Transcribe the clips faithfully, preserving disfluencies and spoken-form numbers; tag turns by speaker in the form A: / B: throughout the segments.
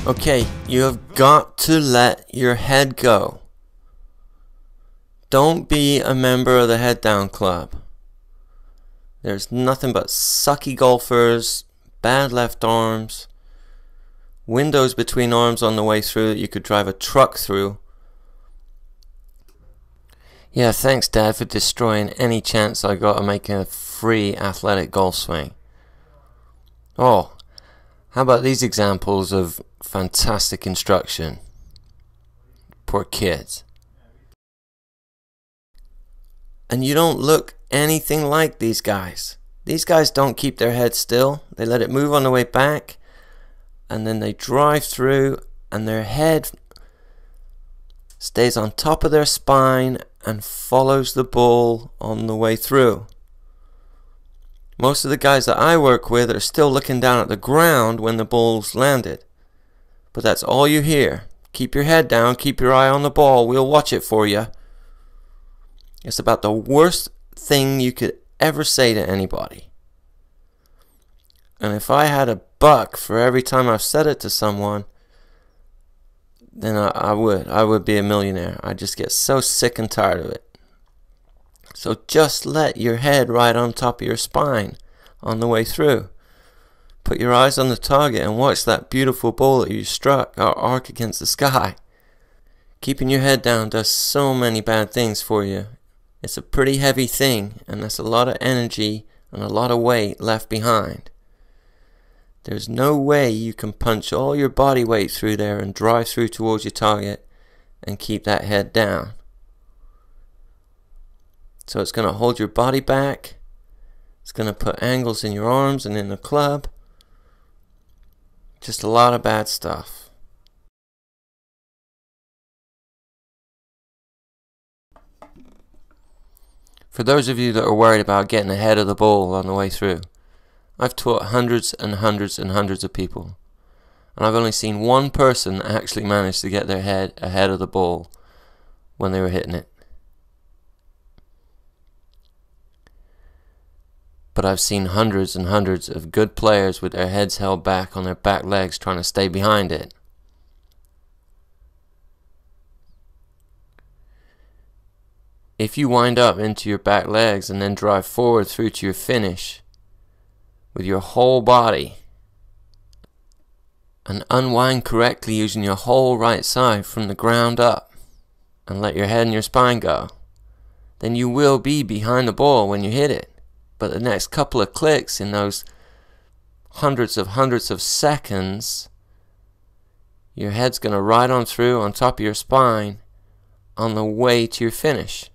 A: Okay, you have got to let your head go. Don't be a member of the head down club. There's nothing but sucky golfers, bad left arms, windows between arms on the way through that you could drive a truck through. Yeah, thanks Dad for destroying any chance I got of making a free athletic golf swing. Oh, how about these examples of fantastic instruction? Poor kids. And you don't look anything like these guys. These guys don't keep their head still. They let it move on the way back, and then they drive through, and their head stays on top of their spine and follows the ball on the way through. Most of the guys that I work with are still looking down at the ground when the ball's landed. But that's all you hear. Keep your head down, keep your eye on the ball, we'll watch it for you. It's about the worst thing you could ever say to anybody. And if I had a buck for every time I've said it to someone, then I, I would. I would be a millionaire. I just get so sick and tired of it. So just let your head right on top of your spine on the way through. Put your eyes on the target and watch that beautiful ball that you struck or arc against the sky. Keeping your head down does so many bad things for you. It's a pretty heavy thing, and that's a lot of energy and a lot of weight left behind. There's no way you can punch all your body weight through there and drive through towards your target and keep that head down. So it's going to hold your body back. It's going to put angles in your arms and in the club. Just a lot of bad stuff. For those of you that are worried about getting ahead of the ball on the way through, I've taught hundreds and hundreds and hundreds of people, and I've only seen one person that actually managed to get their head ahead of the ball when they were hitting it. But I've seen hundreds and hundreds of good players with their heads held back on their back legs trying to stay behind it. If you wind up into your back legs and then drive forward through to your finish with your whole body and unwind correctly using your whole right side from the ground up and let your head and your spine go, then you will be behind the ball when you hit it. But the next couple of clicks in those hundreds of hundreds of seconds, your head's going to ride on through on top of your spine on the way to your finish.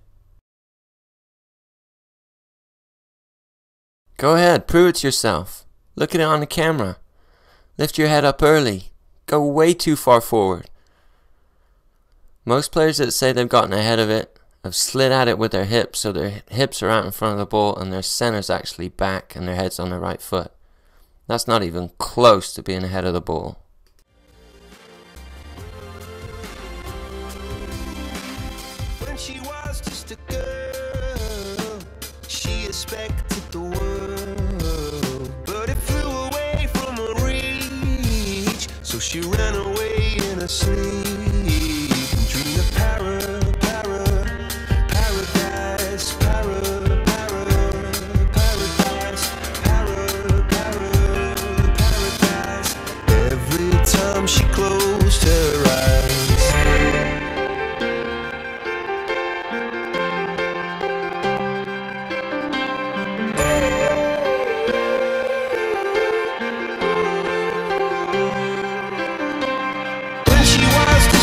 A: Go ahead, prove it to yourself. Look at it on the camera. Lift your head up early. Go way too far forward. Most players that say they've gotten ahead of it have slid at it with their hips, so their hips are out in front of the ball and their center's actually back and their head's on their right foot. That's not even close to being ahead of the ball.
B: When she was just a girl, she expected the world, but it flew away from her reach, so she ran away in her sleep and dreamed of para, para, paradise, para, para, paradise, para, para, paradise. Every time she closed her eyes, when she was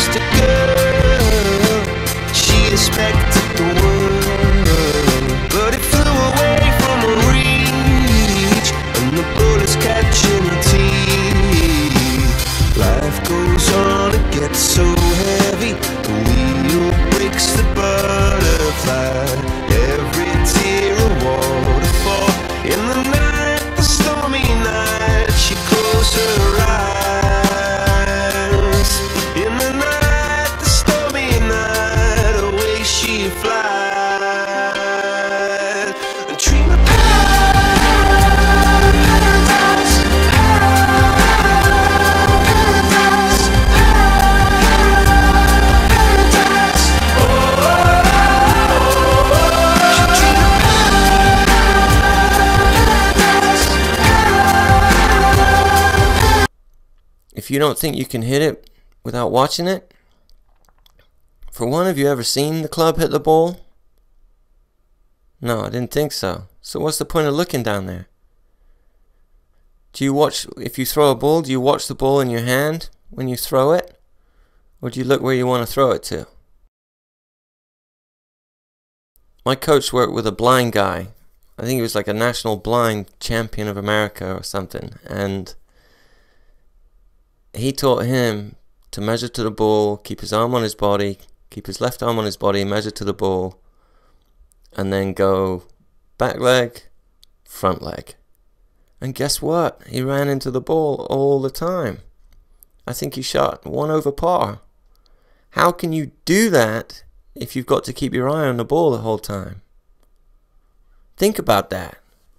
A: if you don't think you can hit it without watching it, for one, have you ever seen the club hit the ball? No, I didn't think so. So what's the point of looking down there? Do you watch, if you throw a ball, do you watch the ball in your hand when you throw it? Or do you look where you want to throw it to? My coach worked with a blind guy. I think he was like a national blind champion of America or something. And he taught him to measure to the ball, keep his arm on his body, keep his left arm on his body, measure to the ball, and then go back leg, front leg. And guess what? He ran into the ball all the time. I think he shot one over par. How can you do that if you've got to keep your eye on the ball the whole time? Think about that.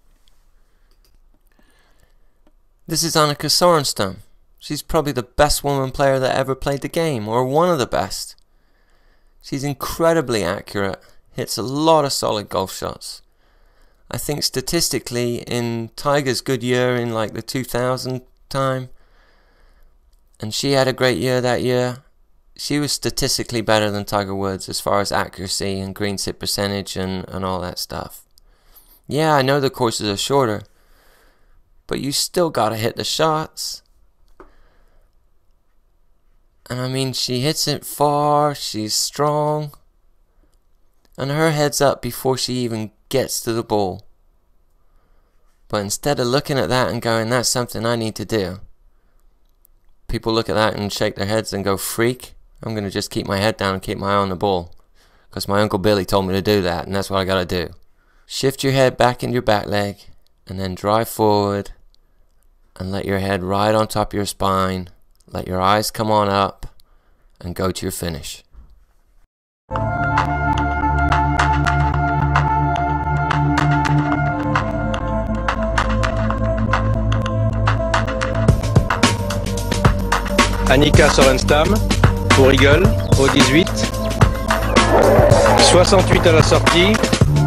A: This is Annika Sorenstam. She's probably the best woman player that ever played the game, or one of the best. She's incredibly accurate, hits a lot of solid golf shots. I think statistically, in Tiger's good year in like the two thousand time, and she had a great year that year, she was statistically better than Tiger Woods as far as accuracy and greens hit percentage and, and all that stuff. Yeah, I know the courses are shorter, but you still gotta hit the shots. And I mean, she hits it far, she's strong, and her head's up before she even gets to the ball. But instead of looking at that and going, that's something I need to do, people look at that and shake their heads and go, freak, I'm going to just keep my head down and keep my eye on the ball, because my Uncle Billy told me to do that, and that's what I got to do. Shift your head back into your back leg, and then drive forward, and let your head ride on top of your spine. Let your eyes come on up, and go to your finish.
C: Annika Sorenstam, pour Eagle, au dix-huit. soixante-huit à la sortie.